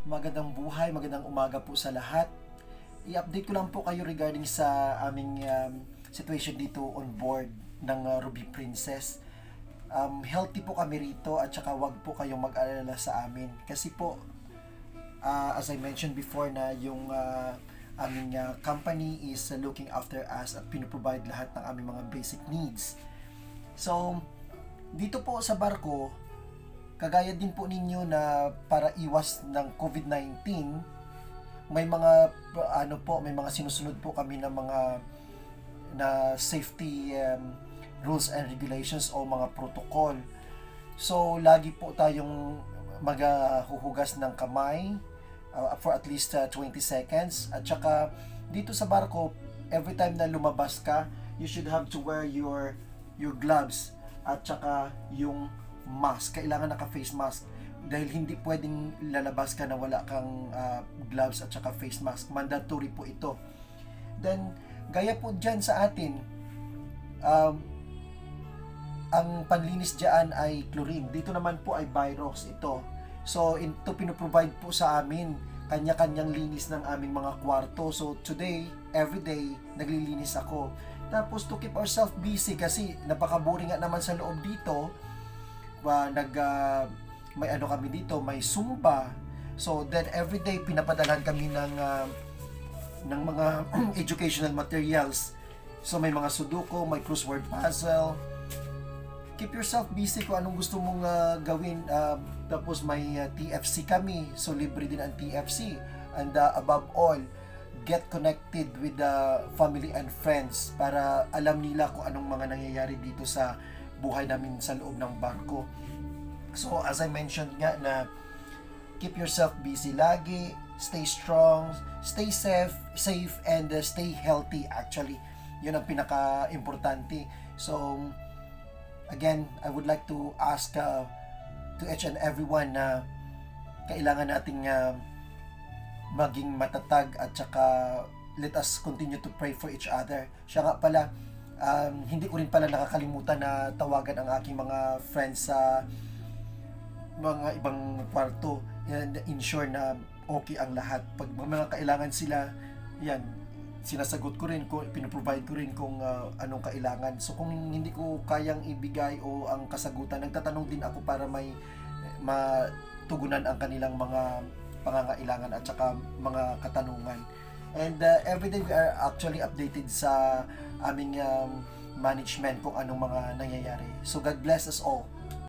Magandang buhay, magandang umaga po sa lahat. I-update ko lang po kayo regarding sa aming situation dito on board ng Ruby Princess. Healthy po kami rito at saka wag po kayong mag-alala sa amin. Kasi po, as I mentioned before na yung aming company is looking after us at pinuprovide lahat ng aming mga basic needs. So, dito po sa barko, kagaya din po ninyo na para iwas ng COVID-19, may mga may mga sinusunod po kami ng mga safety rules and regulations o mga protocol. So lagi po tayong maghuhugas ng kamay for at least 20 seconds, at saka dito sa barko, every time na lumabas ka, you should have to wear your gloves at saka yung mask. Kailangan naka-face mask dahil hindi pwedeng lalabas ka na wala kang gloves at saka face mask. Mandatory po ito. Then, gaya po dyan sa atin, ang panlinis dyan ay chlorine. Dito naman po ay Byrox ito. So, ito pinoprovide po sa amin, kanya-kanyang linis ng aming mga kwarto. So, today, everyday, naglilinis ako. Tapos, to keep ourselves busy kasi napaka-boring nga naman sa loob dito. May kami dito, may Zumba. So then everyday pinapadalhan kami ng mga educational materials. So may mga sudoku, may crossword puzzle. Keep yourself busy kung anong gusto mong gawin. Tapos may TFC kami, so libre din ang TFC. And above all, get connected with the family and friends para alam nila kung anong mga nangyayari dito sa buhay namin sa loob ng barko. So as I mentioned nga na keep yourself busy lagi, stay strong, stay safe and stay healthy actually. Yun ang pinaka-importante. So again, I would like to ask to each and everyone na kailangan nating maging matatag at saka let us continue to pray for each other. Siya nga pala, hindi ko rin pala nakakalimutan na tawagan ang aking mga friends sa mga ibang kwarto and ensure na okay ang lahat. Pag mga kailangan sila, yan, sinasagot ko rin, pinoprovide ko rin kung anong kailangan. So kung hindi ko kayang ibigay o ang kasagutan, nagtatanong din ako para may matugunan ang kanilang mga pangangailangan at saka mga katanungan. And everyday we are actually updated sa aming management kung anong mga nangyayari. So God bless us all.